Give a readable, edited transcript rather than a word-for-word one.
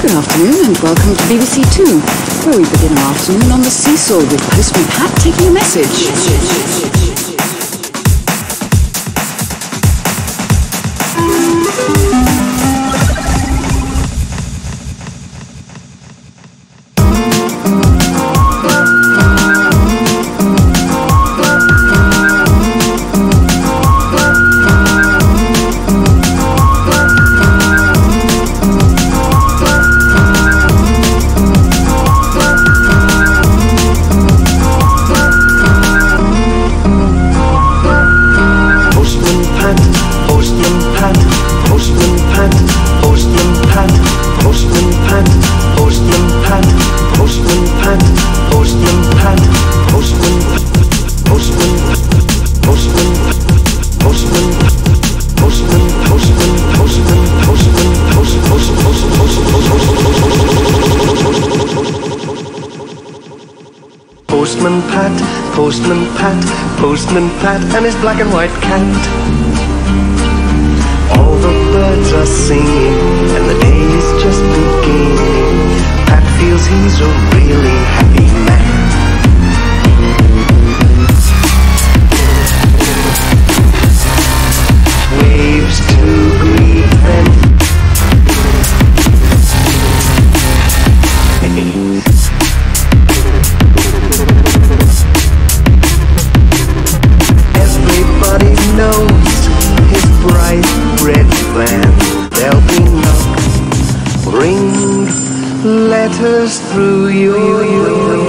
Good afternoon and welcome to BBC Two, where we begin our afternoon on the seesaw with Postman Pat taking a message. Postman Pat, Postman Pat, Postman Pat, and his black and white cat. All the birds are singing, and the day is just beginning. Pat feels he's a really happy man. Waves to greet them. Everybody knows his bright red van. There'll be knock, ring, letters through your